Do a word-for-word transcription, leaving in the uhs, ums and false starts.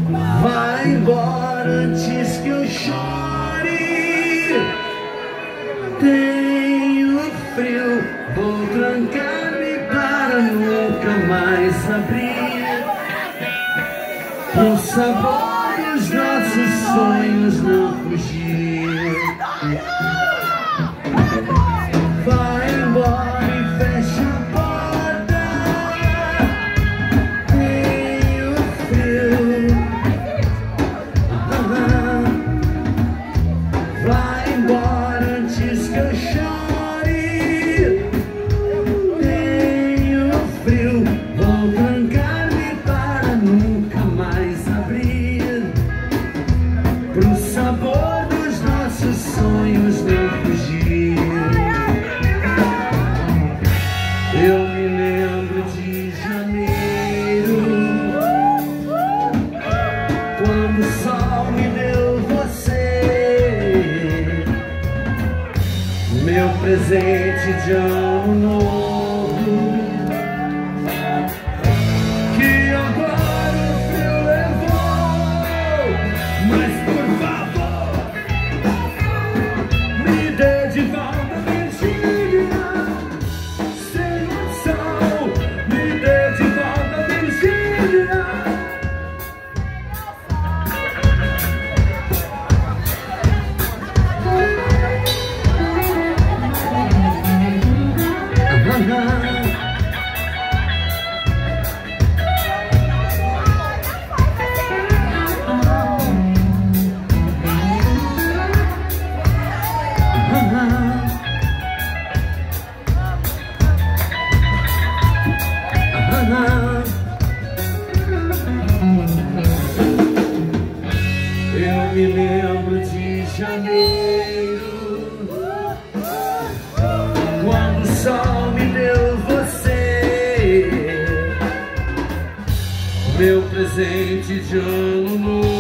Vai embora antes que eu chore. Tenho frio, vou trancar-me para nunca mais abrir. Pro sabor dos nossos sonhos não fugir. Vai embora e fecha a porta. Tenho frio. Ah, vai embora antes que eu chore. Tenho frio, vou trancar-me para nunca mais abrir. Pro sabor dos nossos sonhos não fugir. Eu me lembro de janeiro, quando o sol me deu você, meu presente de ano novo, que agora o frio levou. Mas por favor, me dê de volta a Virgínia. Me dê de volta a Virgínia. Eu me lembro de janeiro, quando o sol me deu você, meu presente de ano novo.